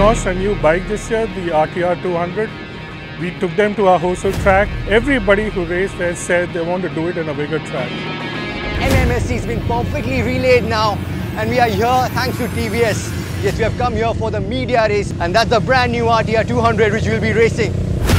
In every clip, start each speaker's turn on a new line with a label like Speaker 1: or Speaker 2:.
Speaker 1: launched a new bike this year, the RTR 200. We took them to our Hosur track. Everybody who raced there said they want to do it in a bigger track.
Speaker 2: MMSC has been perfectly relayed now, and we are here thanks to TVS. Yes, we have come here for the media race, and that's the brand new RTR 200 which we will be racing.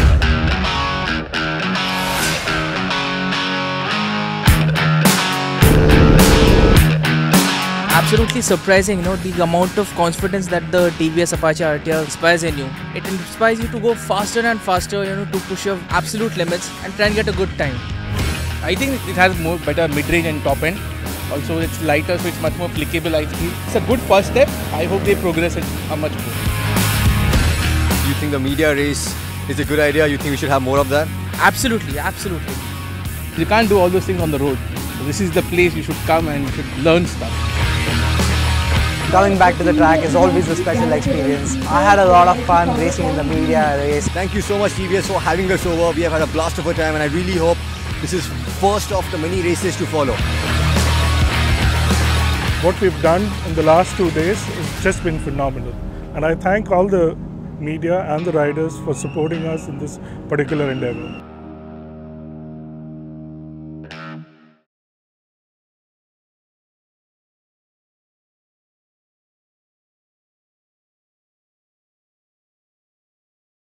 Speaker 3: Absolutely surprising, the amount of confidence that the TVS Apache RTR inspires in you. It inspires you to go faster and faster, to push your absolute limits and try and get a good time.
Speaker 4: I think it has better mid-range and top end. Also, it's lighter, so it's much more flickable, I feel. It's a good first step. I hope they progress it much more.
Speaker 2: You think the media race is a good idea? You think we should have more of that?
Speaker 3: Absolutely, absolutely.
Speaker 4: You can't do all those things on the road. So this is the place you should come and you should learn stuff.
Speaker 5: Coming back to the track is always a special experience. I had a lot of fun racing in the media race.
Speaker 2: Thank you so much TVS for having us over. We have had a blast of a time, and I really hope this is first of the many races to follow.
Speaker 1: What we've done in the last 2 days has just been phenomenal. And I thank all the media and the riders for supporting us in this particular endeavor.